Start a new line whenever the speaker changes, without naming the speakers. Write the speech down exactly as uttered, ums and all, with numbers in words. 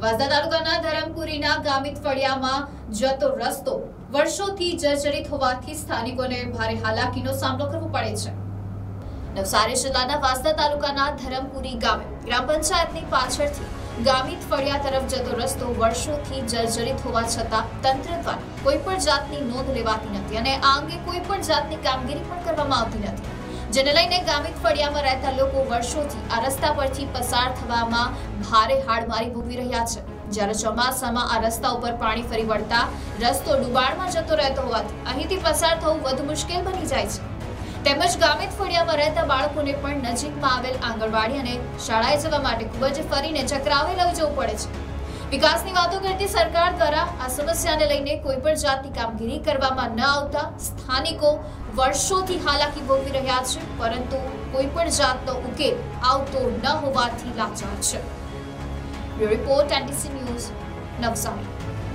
વાસદા તાલુકાના ધરમપુરીના ગામિત ફળિયામાં જતો રસ્તો વર્ષોથી જર્જરિત હોવાથી સ્થાનિકોને ભારે હાલાકીનો સામનો કરવો પડે છે। નવસારી જિલ્લાના વાસદા તાલુકાના ધરમપુરી ગામે ગ્રામ પંચાયતની પાછળથી ગામિત ફળિયા તરફ જતો રસ્તો વર્ષોથી જર્જરિત હોવા છતાં તંત્ર દ્વારા કોઈ પણ જાતની નોંધ લેવાતી નથી અને આ અંગે કોઈ પણ જાતની કામગીરી પણ કરવામાં આવતી નથી, જેને લઈને ગામિત ફળિયામાં રહેતા લોકો વર્ષોથી આ રસ્તા પરથી પસાર થવામાં ભારે હાડમારી ભોગવી રહ્યા છે। જ્યારે ચોમાસામાં આ રસ્તા ઉપર પાણી ફરી વળતા રસ્તો ડુબાણમાં જતો રહેતો હોવાથી અહીંથી પસાર થવું વધુ મુશ્કેલ બની જાય છે। તેમજ ગામિત ફળિયામાં રહેતા બાળકોને પણ નજીકમાં આવેલ આંગણવાડી અને શાળાએ જવા માટે ખૂબ જ ફરીને ચક્રાવે લઈ જવું પડે છે। વિકાસની વાતો કરતી સરકાર દ્વારા આ સમસ્યાને લઈને કોઈ પણ જાતની કામગીરી કરવામાં ન આવતા સ્થાનિકો વર્ષોથી હાલાકી ભોગવી રહ્યા છે, પરંતુ કોઈ પણ જાતનો ઉકેલ આવતો ન હોવાથી લાચાર છે। Bureau report NTC news, Navsari.